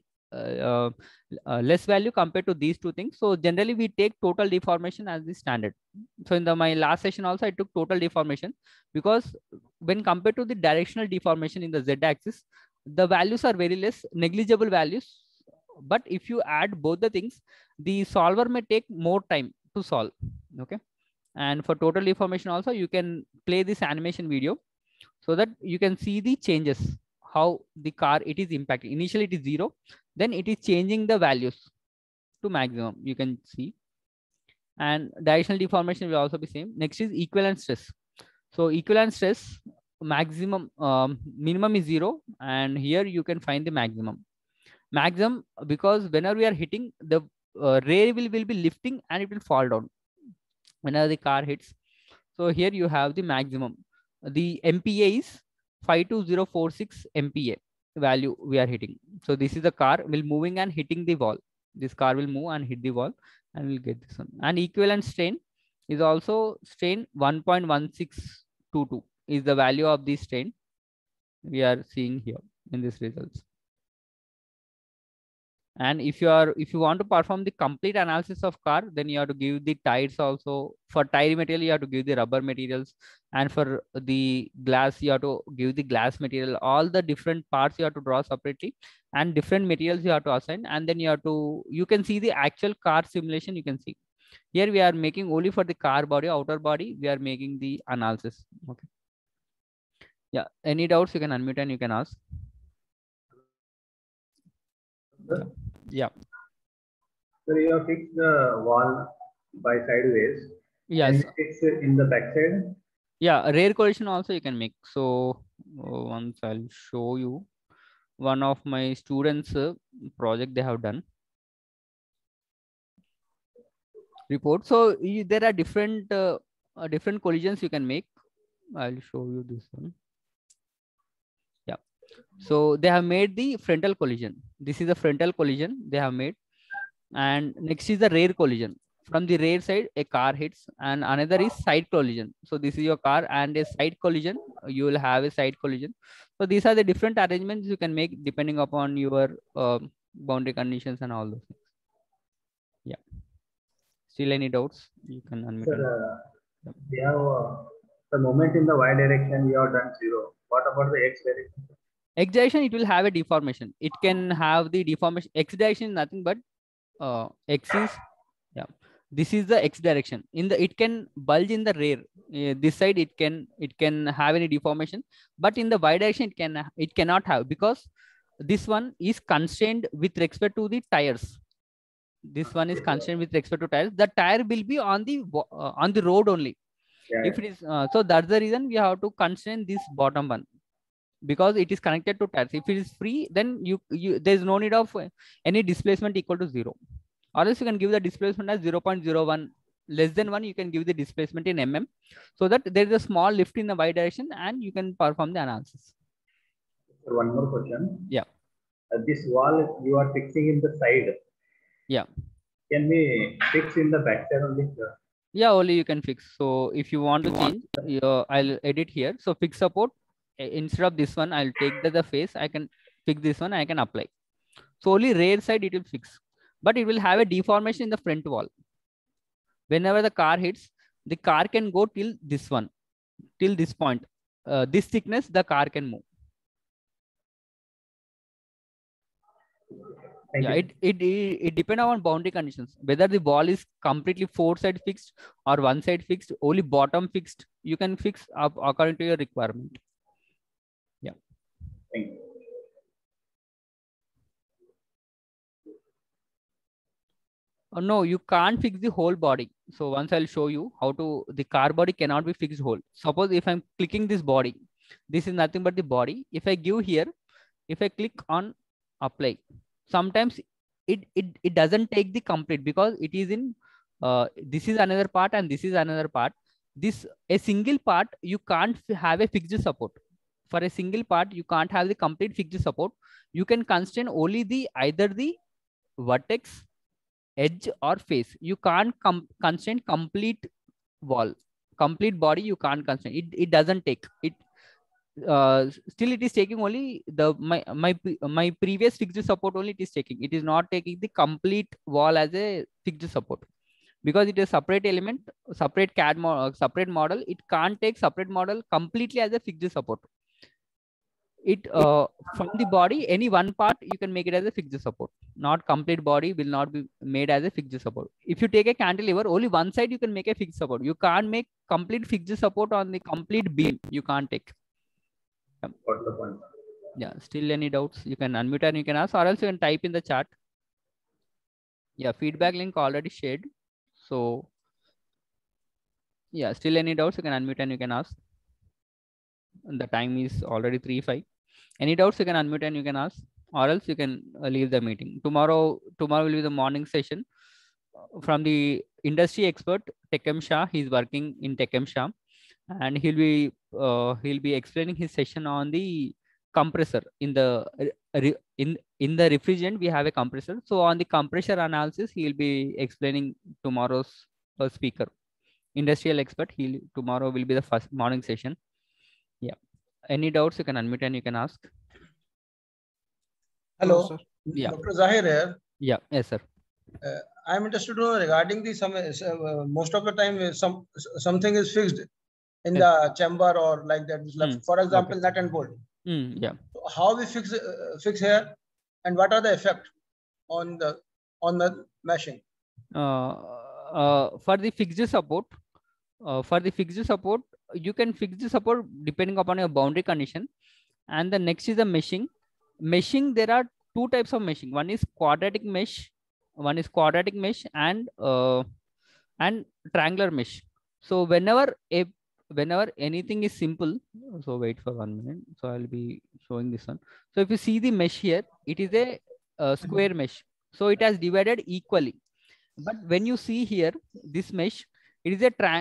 less value compared to these two things. So generally we take total deformation as the standard. So in my last session also, I took total deformation, because when compared to the directional deformation in the Z axis, the values are very less, negligible values. But if you add both the things, the solver may take more time to solve. Okay. And for total deformation also, you can play this animation video so that you can see the changes, how the car it is impacting. Initially it is 0, then it is changing the values to maximum, you can see. And directional deformation will also be same. Next is equivalent stress. So equivalent stress, maximum, minimum is 0, and here you can find the maximum. Maximum, because whenever we are hitting, the rear will be lifting and it will fall down whenever the car hits. So here you have the maximum. The MPA is 52046 MPA value we are hitting. So this is the car will moving and hitting the wall. This car will move and hit the wall, and we'll get this one. And equivalent strain is also strain 1.1622 is the value of the strain we are seeing here in these results. And if you want to perform the complete analysis of car, then you have to give the tires also. For tire material, you have to give the rubber materials, and for the glass, you have to give the glass material. All the different parts you have to draw separately, and different materials you have to assign. And then you can see the actual car simulation. You can see here we are making only for the car body, outer body. We are making the analysis. Okay. Yeah. Any doubts? You can unmute and you can ask. Yeah. So you have fixed the wall by sideways. Yes. And fix it in the backside. Yeah, rear collision also you can make. So once I'll show you one of my students' project they have done. Report. So there are different collisions you can make. I'll show you this one. Yeah. So they have made the frontal collision. This is the frontal collision they have made. And next is the rear collision. From the rear side, a car hits, and another is side collision. So this is your car, and a side collision, you will have a side collision. So these are the different arrangements you can make depending upon your boundary conditions and all those things. Yeah. Still any doubts? You can unmute. Sir, we have the moment in the Y direction, we have done 0. What about the X direction? X direction, it will have a deformation. It can have the deformation. X direction is nothing but X is, yeah, this is the X direction. It can bulge in the rear. This side it can have any deformation, but in the Y direction it cannot have, because this one is constrained with respect to the tires. This one is constrained with respect to tires. The tire will be on the road only. Yeah, if it is so, that's the reason we have to constrain this bottom one, because it is connected to tires. If it is free, then there is no need of any displacement equal to 0. Or else you can give the displacement as 0.01 less than 1, you can give the displacement in mm, so that there is a small lift in the y direction and you can perform the analysis. Sir, one more question. Yeah. This wall you are fixing in the side. Yeah. Can we fix in the back side only, sir? Yeah, only you can fix. So if you want to change, I'll edit here. So fix support, instead of this one, I'll take the face. I can fix this one. I can apply. So only rear side it will fix, but it will have a deformation in the front wall. Whenever the car hits, the car can go till this one, till this point. This thickness, the car can move. Thank Yeah, you. it depends on boundary conditions. Whether the wall is completely 4 side fixed or 1 side fixed, only bottom fixed, you can fix up according to your requirement. Yeah. Thank you. No, you can't fix the whole body. So once I'll show you how to, the car body cannot be fixed whole. Suppose if I'm clicking this body, this is nothing but the body. If I give here, if I click on apply, sometimes it doesn't take the complete because it is in, this is another part and this is another part. This, a single part, you can't have a fixed support. For a single part, you can't have the complete fixed support. You can constrain only the, either the vertex, edge or face. You can't constrain complete wall, complete body. You can't constrain it. It doesn't take it. Still it is taking only the my previous fixed support only it is taking. It is not taking the complete wall as a fixed support because it is separate element, separate CAD separate model. It can't take separate model completely as a fixed support. It from the body, any one part you can make it as a fixed support. Not complete body will not be made as a fixed support. If you take a cantilever, only one side you can make a fixed support. You can't make complete fixed support on the complete beam. You can't take. What's the point? Yeah. Still any doubts? You can unmute and you can ask, or else you can type in the chat. Yeah. Feedback link already shared. So yeah. Still any doubts? You can unmute and you can ask. And the time is already 3:05. Any doubts, you can unmute and you can ask, or else you can leave the meeting. Tomorrow will be the morning session from the industry expert Tekem Shah. He's working in Tekem Shah, and he'll be explaining his session on the compressor. In the in the refrigerant we have a compressor. So on the compressor analysis, he'll be explaining tomorrow's speaker, industrial expert. Tomorrow will be the first morning session. Yeah. Any doubts, you can unmute and you can ask. Hello, sir. Yeah. Dr. Zahir here. Yeah. Yes, sir. I'm interested to know regarding the most of the time something is fixed in the chamber or like that. For example, nut and bolt. Yeah. So how we fix here, and what are the effect on the meshing? For the fixed support, you can fix the support depending upon your boundary condition. And the next is the meshing. Meshing, there are two types of meshing. One is quadratic mesh and triangular mesh. So whenever anything is simple, so wait for 1 minute. So I'll be showing this one. So if you see the mesh here, it is a square mesh. So it has divided equally. But when you see here, this mesh, it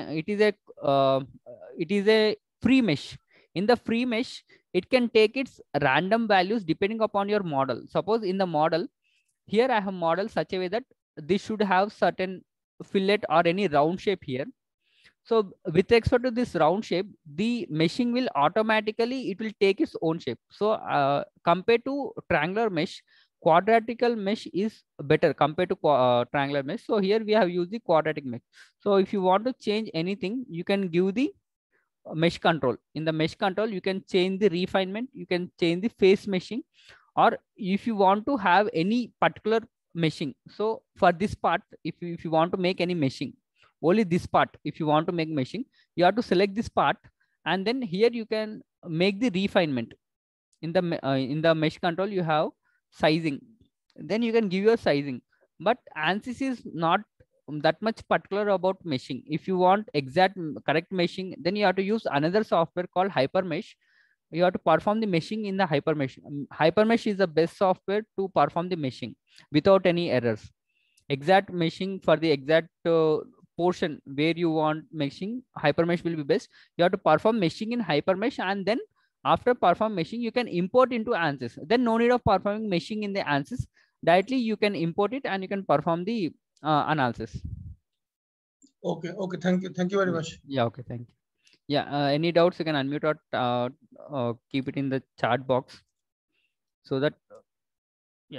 is a free mesh. In the free mesh, it can take its random values depending upon your model. Suppose in the model, here I have model such a way that this should have certain fillet or any round shape here. So with respect to this round shape, the meshing will automatically, it will take its own shape. So compared to triangular mesh, quadratical mesh is better compared to triangular mesh. So here we have used the quadratic mesh. So if you want to change anything, you can give the mesh control. In the mesh control, you can change the refinement, you can change the face meshing, or if you want to have any particular meshing. So for this part, if you want to make any meshing, only this part, if you want to make meshing, you have to select this part, and then here you can make the refinement. In the mesh control, you have sizing, then you can give your sizing. But ANSYS is not that much particular about meshing. If you want exact correct meshing, then you have to use another software called HyperMesh. You have to perform the meshing in the HyperMesh. HyperMesh is the best software to perform the meshing without any errors. Exact meshing for the exact portion where you want meshing, hypermesh will be best. You have to perform meshing in hypermesh, and then after perform meshing, you can import into ANSYS. Then no need of performing meshing in the ANSYS. Directly you can import it and you can perform the analysis. Okay. Okay. Thank you. Thank you very much. Yeah. Okay. Thank you. Yeah. Any doubts, you can unmute or keep it in the chat box so that, yeah.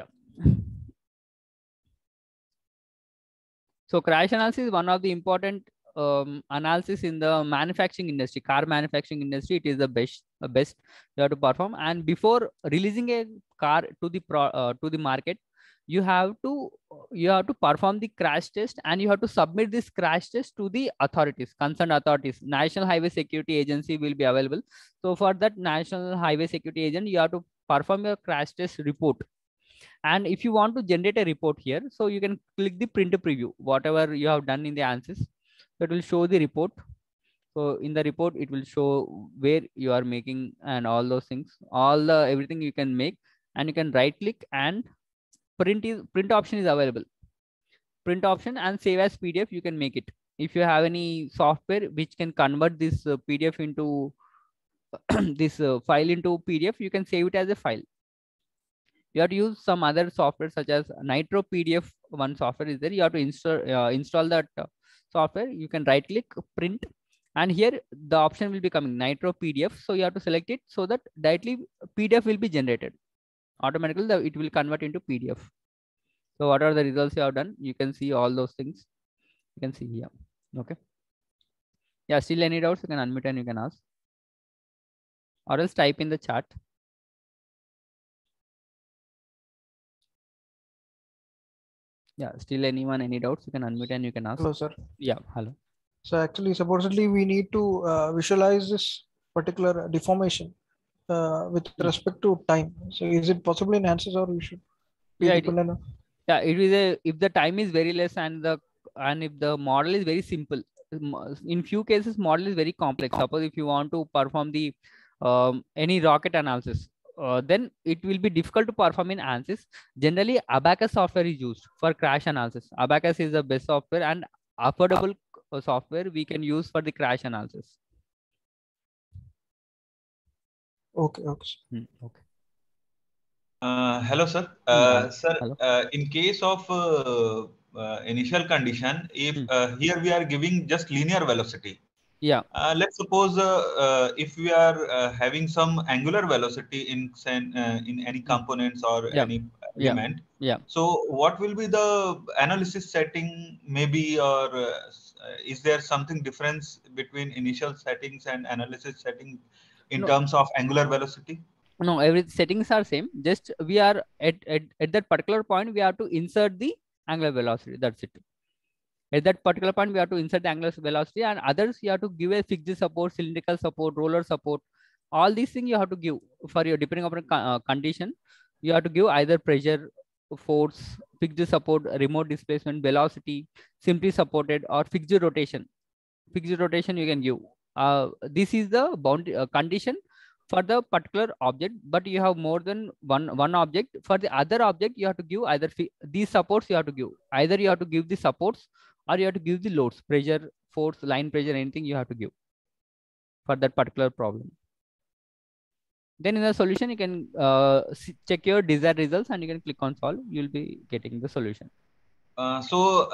So crash analysis is one of the important analysis in the manufacturing industry, car manufacturing industry. It is the best you have to perform. And before releasing a car to the market, you have to perform the crash test, and you have to submit this crash test to the authorities, concerned authorities. National Highway Security Agency will be available. So for that National Highway Security Agent, you have to perform your crash test report. And if you want to generate a report here, so you can click the print preview, whatever you have done in the ANSYS, it will show the report. So in the report, it will show where you are making and all those things, everything you can make, and you can right click and print option is available. Print option and save as PDF, you can make it. If you have any software which can convert this PDF into this file into PDF, you can save it as a file. You have to use some other software such as Nitro PDF. One software is there. You have to install that software. You can right click, print, and here the option will be coming Nitro PDF. So you have to select it so that directly PDF will be generated. Automatically it will convert into PDF. So what are the results you have done? You can see all those things. You can see here. Okay. Yeah, still any doubts, you can unmute and you can ask. Or else type in the chat. Yeah, still anyone, any doubts, you can unmute and you can ask. Hello, sir. Yeah, hello. So actually, supposedly we need to visualize this particular deformation with respect to time. So is it possible in ANSYS, or we should be dependent on? Yeah, it is if the time is very less and if the model is very simple. In few cases, model is very complex. Suppose if you want to perform the any rocket analysis, then it will be difficult to perform in ANSYS. Generally, Abaqus software is used for crash analysis. Abaqus is the best software and affordable software we can use for the crash analysis. Okay. Okay. Okay. Hello, sir. Sir, hello. In case of initial condition, if here we are giving just linear velocity. Yeah. Let's suppose if we are having some angular velocity in any components or any element. Yeah. So what will be the analysis setting maybe, or is there something difference between initial settings and analysis setting in terms of angular velocity? No, every settings are same. Just we are at that particular point, we have to insert the angular velocity. That's it. At that particular point, we have to insert the angular velocity, and others you have to give a fixed support, cylindrical support, roller support. All these things you have to give for your depending upon condition. You have to give either pressure, force, fixed support, remote displacement, velocity, simply supported, or fixed rotation. Fixed rotation you can give. This is the boundary condition for the particular object, but you have more than one object. For the other object, you have to give either these supports you have to give. Either you have to give the supports or you have to give the loads, pressure, force, line pressure, anything you have to give for that particular problem. Then in the solution, you can check your desired results and you can click on solve. You'll be getting the solution. So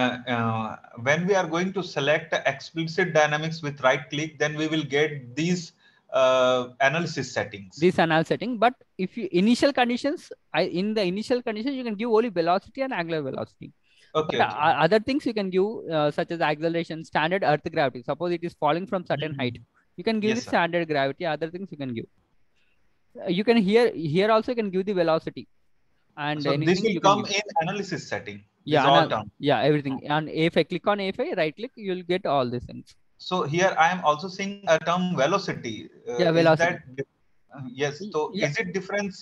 when we are going to select explicit dynamics with right click, then we will get these analysis settings. This analysis setting, but if you in the initial conditions, you can give only velocity and angular velocity. Okay. But other things you can give such as acceleration, standard earth gravity. Suppose it is falling from certain height, you can give the standard gravity. Other things you can give. You can here also you can give the velocity. And so this will come in analysis setting. Yeah, everything. And if I click on AFI, right click, you will get all these things. So here I am also seeing a term velocity. Yeah, velocity. Yes. So is it different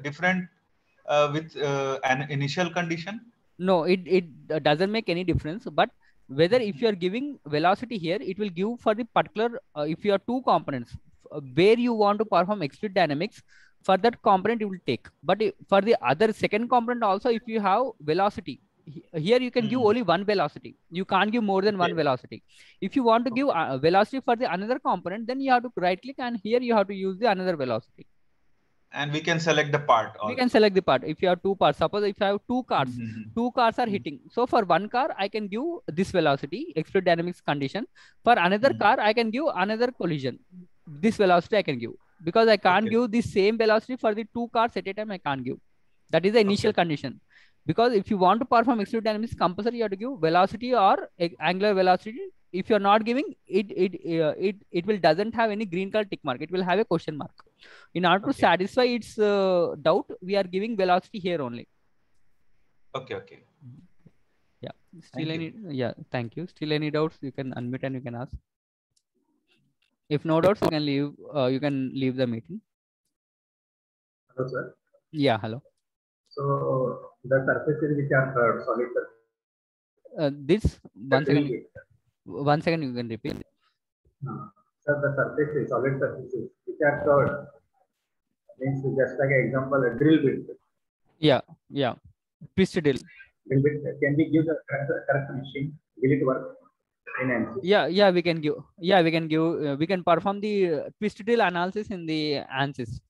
with an initial condition? No, it doesn't make any difference. But whether if you are giving velocity here, it will give for the particular if you have two components where you want to perform explicit dynamics, for that component it will take. But for the other second component also, if you have velocity here you can give only one velocity. You can't give more than one velocity. If you want to give velocity for the another component, then you have to right click, and here you have to use the another velocity. And we can select the part also. We can select the part. If you have two parts, suppose if I have two cars, two cars are hitting. So for one car, I can give this velocity, explode dynamics condition. For another car, I can give another collision. This velocity I can give, because I can't give the same velocity for the two cars at a time. I can't give. That is the initial condition. Because if you want to perform explode dynamics, compulsory you have to give velocity or angular velocity. If you are not giving it will doesn't have any green color tick mark. It will have a question mark. In order to satisfy its doubt, we are giving velocity here only. Okay. Yeah. Still any? Yeah. Thank you. Still any doubts? You can unmute and you can ask. If no doubts, you can leave. You can leave the meeting. Hello, sir. Yeah. Hello. So the surfaces which are curved, solid surfaces. This one second. 1 second. You can repeat. Sir, the surfaces, solid surfaces which are curved, means just like an example, a drill bit. Yeah. Twist drill. Drill bit. Can we give the correct machine? Will it work in ANSYS? Yeah. We can give. Yeah, we can give. We can perform the twist drill analysis in the ANSYS.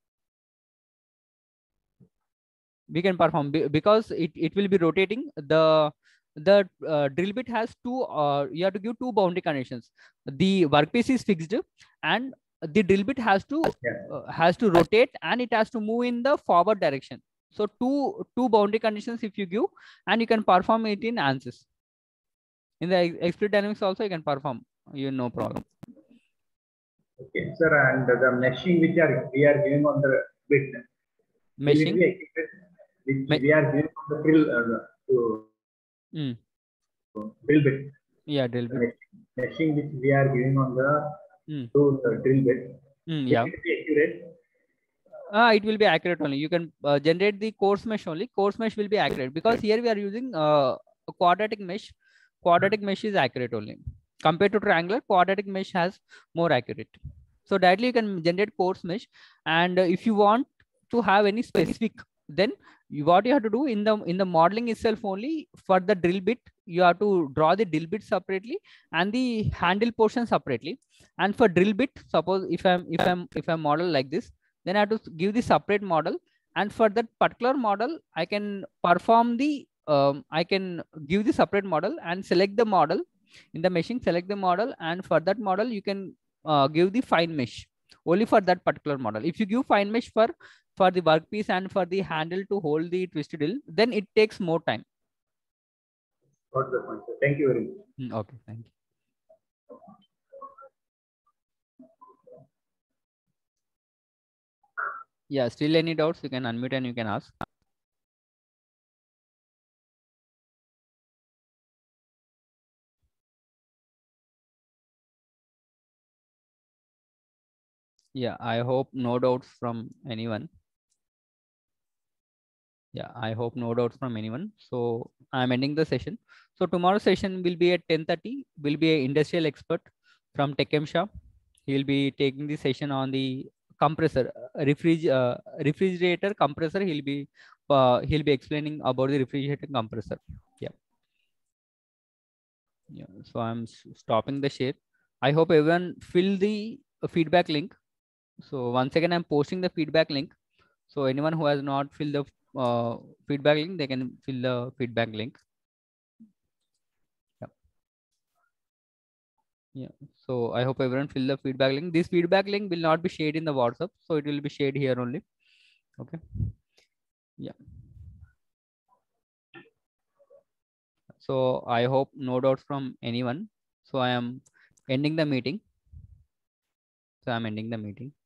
We can perform because it will be rotating. The drill bit has two. You have to give two boundary conditions. The workpiece is fixed, and the drill bit has to rotate, and it has to move in the forward direction. So two boundary conditions if you give, and you can perform it in ANSYS. In the explode dynamics also you can perform. No problem. Okay, sir, and the meshing which we are giving on the bit. Meshing. Which we are giving on the drill drill bit. Yeah, drill bit. Meshing which we are giving on the drill bit. Yeah. It will be accurate. It will be accurate only. You can generate the coarse mesh only. Coarse mesh will be accurate because here we are using a quadratic mesh. Quadratic mesh is accurate only. Compared to triangular, quadratic mesh has more accurate. So directly you can generate coarse mesh. And if you want to have any specific, then what you have to do in the modeling itself only, for the drill bit, you have to draw the drill bit separately and the handle portion separately. And for drill bit, suppose if I'm model like this, then I have to give the separate model. And for that particular model, I can perform the I can give the separate model and select the model in the meshing, select the model, and for that model you can give the fine mesh only for that particular model. If you give fine mesh for the workpiece and for the handle to hold the twist drill, then it takes more time. Got the point, sir. Thank you very much. Okay, thank you. Yeah, still any doubts? You can unmute and you can ask. Yeah, I hope no doubts from anyone. Yeah, I hope no doubts from anyone. So I'm ending the session. So tomorrow's session will be at 10:30. Will be an industrial expert from Techem Shah. He'll be taking the session on the compressor, refrigerator compressor. He'll be explaining about the refrigerator compressor. Yeah. So I'm stopping the share. I hope everyone fill the feedback link. So once again, I'm posting the feedback link. So anyone who has not filled the feedback link, they can fill the feedback link. Yeah. So I hope everyone fill the feedback link. This feedback link will not be shared in the WhatsApp. So it will be shared here only. Okay. Yeah. So I hope no doubts from anyone. So I am ending the meeting.